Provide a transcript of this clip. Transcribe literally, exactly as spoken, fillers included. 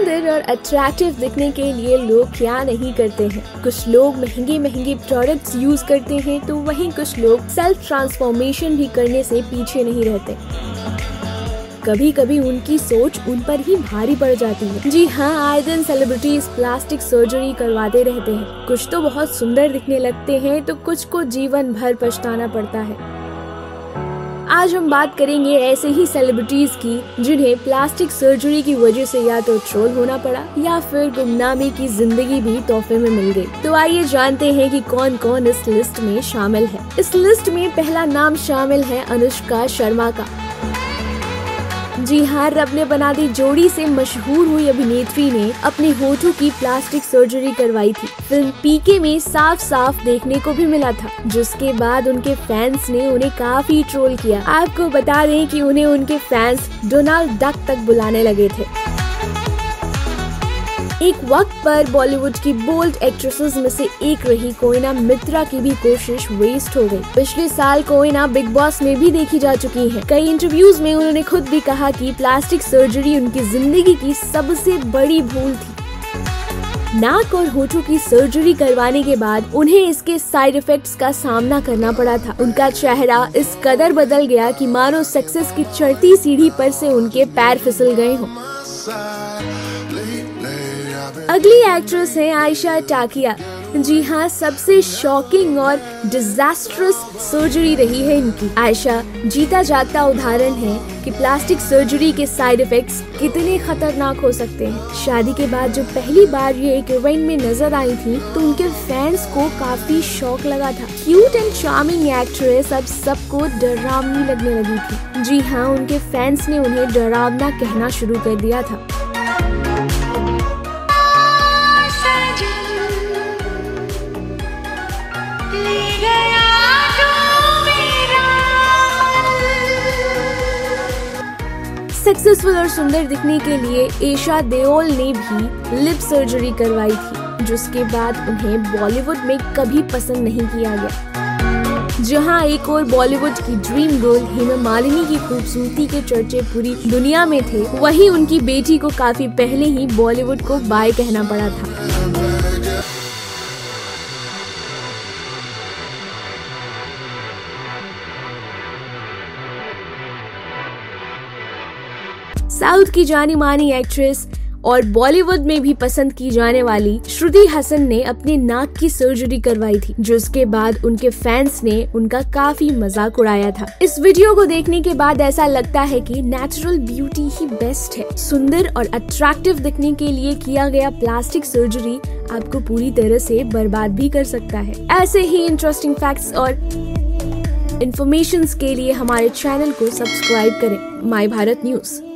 सुंदर और अट्रैक्टिव दिखने के लिए लोग क्या नहीं करते हैं। कुछ लोग महंगे महंगे प्रोडक्ट्स यूज करते हैं तो वहीं कुछ लोग सेल्फ ट्रांसफॉर्मेशन भी करने से पीछे नहीं रहते। कभी कभी उनकी सोच उन पर ही भारी पड़ जाती है। जी हाँ, आए दिन सेलिब्रिटीज प्लास्टिक सर्जरी करवाते रहते हैं। कुछ तो बहुत सुंदर दिखने लगते हैं तो कुछ को जीवन भर पछताना पड़ता है। आज हम बात करेंगे ऐसे ही सेलिब्रिटीज की जिन्हें प्लास्टिक सर्जरी की वजह से या तो ट्रोल होना पड़ा या फिर गुमनामी की जिंदगी भी तोहफे में मिल गई। तो आइए जानते हैं कि कौन कौन इस लिस्ट में शामिल है। इस लिस्ट में पहला नाम शामिल है अनुष्का शर्मा का। जी हाँ, रब ने बना दी जोड़ी से मशहूर हुई अभिनेत्री ने अपने होठों की प्लास्टिक सर्जरी करवाई थी। फिल्म पीके में साफ साफ देखने को भी मिला था, जिसके बाद उनके फैंस ने उन्हें काफी ट्रोल किया। आपको बता दें कि उन्हें उनके फैंस डोनाल्ड डक तक बुलाने लगे थे। एक वक्त पर बॉलीवुड की बोल्ड एक्ट्रेसेस में से एक रही कोएना मित्रा की भी कोशिश वेस्ट हो गई। पिछले साल कोएना बिग बॉस में भी देखी जा चुकी हैं। कई इंटरव्यूज में उन्होंने खुद भी कहा कि प्लास्टिक सर्जरी उनकी जिंदगी की सबसे बड़ी भूल थी। नाक और होठों की सर्जरी करवाने के बाद उन्हें इसके साइड इफेक्ट्स का सामना करना पड़ा था। उनका चेहरा इस कदर बदल गया कि मानो सक्सेस की चढ़ती सीढ़ी पर से उनके पैर फिसल गए हों। अगली एक्ट्रेस है आयशा टाकिया। जी हाँ, सबसे शॉकिंग और डिजास्ट्रस सर्जरी रही है इनकी। आयशा जीता जागता उदाहरण है कि प्लास्टिक सर्जरी के साइड इफेक्ट्स कितने खतरनाक हो सकते हैं। शादी के बाद जब पहली बार ये एक इवेंट में नजर आई थी तो उनके फैंस को काफी शौक लगा था। क्यूट एंड चार्मिंग एक्ट्रेस अब सबको डरावनी लगने लगी थी। जी हाँ, उनके फैंस ने उन्हें डरावना कहना शुरू कर दिया था। सक्सेसफुल और सुंदर दिखने के लिए ईशा देओल ने भी लिप सर्जरी करवाई थी, जिसके बाद उन्हें बॉलीवुड में कभी पसंद नहीं किया गया। जहां एक और बॉलीवुड की ड्रीम गर्ल हेमा मालिनी की खूबसूरती के चर्चे पूरी दुनिया में थे, वहीं उनकी बेटी को काफी पहले ही बॉलीवुड को बाय कहना पड़ा था। साउथ की जानी मानी एक्ट्रेस और बॉलीवुड में भी पसंद की जाने वाली श्रुति हसन ने अपने नाक की सर्जरी करवाई थी, जिसके बाद उनके फैंस ने उनका काफी मजाक उड़ाया था। इस वीडियो को देखने के बाद ऐसा लगता है कि नेचुरल ब्यूटी ही बेस्ट है। सुंदर और अट्रैक्टिव दिखने के लिए किया गया प्लास्टिक सर्जरी आपको पूरी तरह से बर्बाद भी कर सकता है। ऐसे ही इंटरेस्टिंग फैक्ट्स और इन्फॉर्मेशन के लिए हमारे चैनल को सब्सक्राइब करें। My Bharat news.